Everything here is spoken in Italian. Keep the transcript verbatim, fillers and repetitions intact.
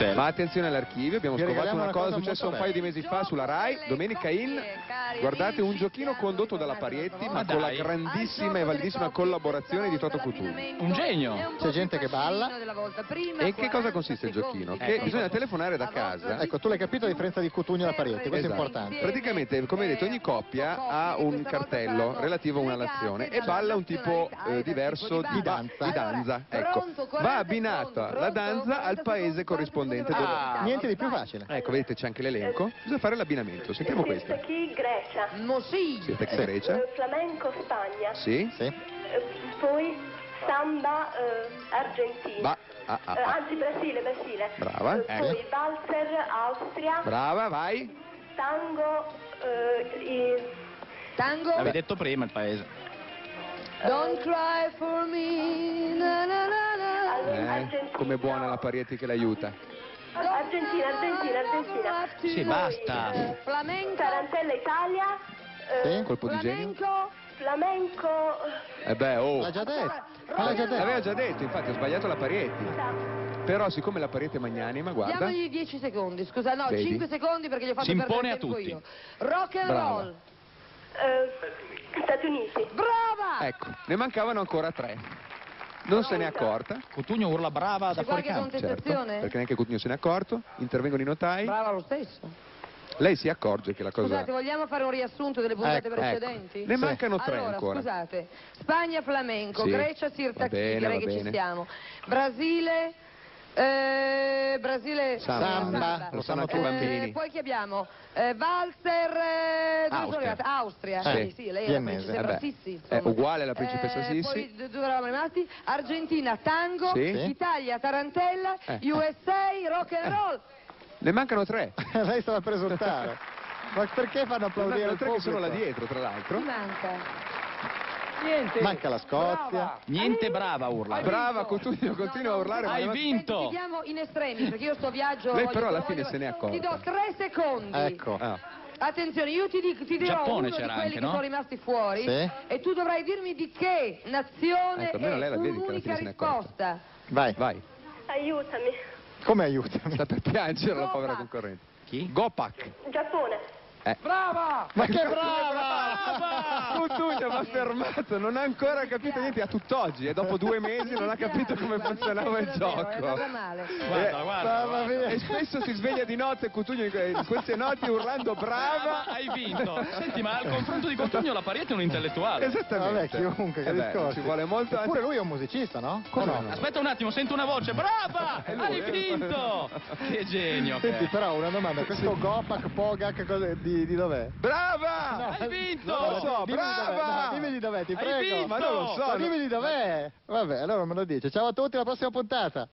Bruxelles. Ma attenzione all'archivio, abbiamo Vi scovato regaliamo una una cosa cosa successa un molto paio di mesi fa sulla Rai, domenica in, guardate, un giochino condotto dalla Parietti, ma con la dai. grandissima e validissima collaborazione di Toto Cutugno. Un genio. C'è gente che balla. E che cosa consiste il giochino? Che Ecco. bisogna telefonare da casa. Ecco, tu l'hai capito la differenza di Cutugno alla Parietti, questo Esatto. è importante. Praticamente, come vedete, ogni coppia ha un cartello relativo a una nazione e balla un tipo eh, diverso di, Di ba- danza. di danza. Ecco, va abbinata la danza al paese corrispondente. Dove... Ah. Niente di più facile. Ecco, vedete, c'è anche l'elenco. Bisogna fare l'abbinamento. Sentiamo questo. Siete chi? Grecia. No, sì. Siete che Sì. Grecia? Eh, Flamenco Spagna. Sì? Sì. Eh, Poi samba eh, Argentina. Ba- ah, ah, Eh, ah. Anzi Brasile, Brasile. Brava, Eh, ecco. Poi Walzer Austria. Brava, vai. Tango eh, i- Tango. L'avevi detto prima il paese. Don't cry for me. Na, na, na, na. allora, Eh, Argentina. com'è buona la Parietti che l'aiuta. Argentina, Argentina, Argentina. Sì, Poi, basta. eh, Flamenco. Tarantella Italia. eh, Sì. Colpo di genio. Flamenco. Flamenco. Eh beh, oh. L'ha già detto. Ma l'ha già detto. L'aveva già detto, infatti, ho sbagliato la Parietti. eh, Però, siccome la Parietti è magnanima, guarda. Diamogli dieci secondi, scusa, no, Vedi? cinque secondi perché gli ho fatto Si perdere impone a tempo tutti. io. Rock and Brava. roll. eh, Stati Uniti. Brava! Ecco, ne mancavano ancora tre. Non se n'è accorta. Cutugno urla brava da C'è fuori qualche campo. contestazione? Certo, perché neanche Cutugno se n'è accorto. Intervengono i notai. Brava lo stesso. Lei si accorge che la cosa... Scusate, vogliamo fare un riassunto delle puntate Ecco, precedenti? ecco. Ne mancano tre allora, ancora. scusate, Spagna flamenco, Sì. Grecia Va sirtaki, bene, direi va che ci bene. siamo. Brasile, eh, Brasile, Samba, Samba, lo sanno anche i Eh, bambini. poi chi abbiamo? Eh, Walzer, eh, dove sono Austria. arrivata? Austria, Eh, sì, sì, lei è la viennese. principessa Eh beh, Sissi. è insomma. uguale alla principessa Eh, Sissi. Poi do- dove eravamo rimasti? Argentina, tango, Sì. Italia, tarantella, Eh. U S A, rock and roll. Ne mancano tre. Lei stava per esultare. Ma perché fanno Ne applaudire mancano il tre che sono là pubblico? dietro, tra l'altro. Chi manca? Niente. Manca la Scozia. Niente brava urla. Brava, Cutugno continua a urlare. ma Hai ne man- vinto. Senti, chiediamo in estremi, perché io sto viaggio... Lei voglio- però alla voglio- fine se n'è accorta. Ti do tre secondi. Ecco. Ah. Attenzione, io ti, dico, ti dirò Giappone uno di c'era quelli anche, che no? sono rimasti fuori Sì. e tu dovrai dirmi di che nazione Ecco, almeno lei la è vedi che alla un'unica fine se n'è accorta. risposta. Vai. Vai, Aiutami. Come aiutami? sta per piangere la povera Gopak. concorrente. Chi? Gopak. Giappone. Brava! Ma che brava! Cutugno va fermato, non ha ancora capito niente a tutt'oggi e dopo due mesi non ha capito come funzionava il È gioco. andata male. Guarda, Eh, guarda. Mamma mia. E spesso si sveglia di notte Cutugno in que- in queste notti urlando brava. Hai vinto. Senti, ma al confronto di Cutugno la Parietti è un intellettuale. Esattamente. Vabbè, chiunque, che Eh beh, discorsi. ci vuole molto. Eppure lui è un musicista, no? Come O no? Aspetta un attimo, sento una voce. Brava! È lui, Hai eh. vinto! Che genio che Senti, è. però una domanda, questo Gopak, Pogak, cosa- di, di dov'è? Brava! Hai vinto! Non lo so, Dimmi di dov'è, brava! no, dimmi di dov'è, ti Hai prego. vinto! Ma non lo so. Ma dimmi di dov'è. Vabbè, allora me lo dice. Ciao a tutti, alla prossima puntata.